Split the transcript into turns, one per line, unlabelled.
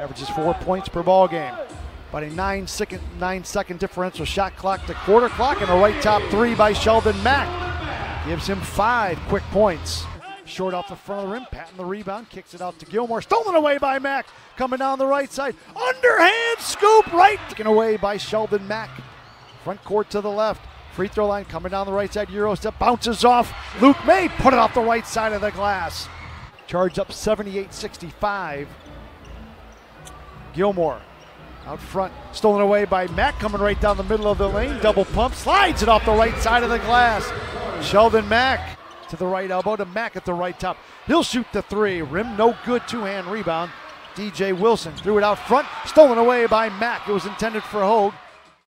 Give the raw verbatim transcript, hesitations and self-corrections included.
Averages four points per ball game. About a nine second, nine second differential shot clock to quarter clock, and a right top three by Sheldon Mack gives him five quick points. Short off the front of the rim, patting the rebound, kicks it out to Gilmore, stolen away by Mack, coming down the right side, underhand scoop right, taken away by Sheldon Mack. Front court to the left, free throw line coming down the right side, Euro step, bounces off, Luke May, put it off the right side of the glass. Charge up seventy-eight sixty-five. Gilmore out front, stolen away by Mack, coming right down the middle of the lane, double pump, slides it off the right side of the glass. Sheldon Mack to the right elbow to Mack at the right top. He'll shoot the three, rim no good, two-hand rebound. D J Wilson threw it out front, stolen away by Mack. It was intended for Hogue.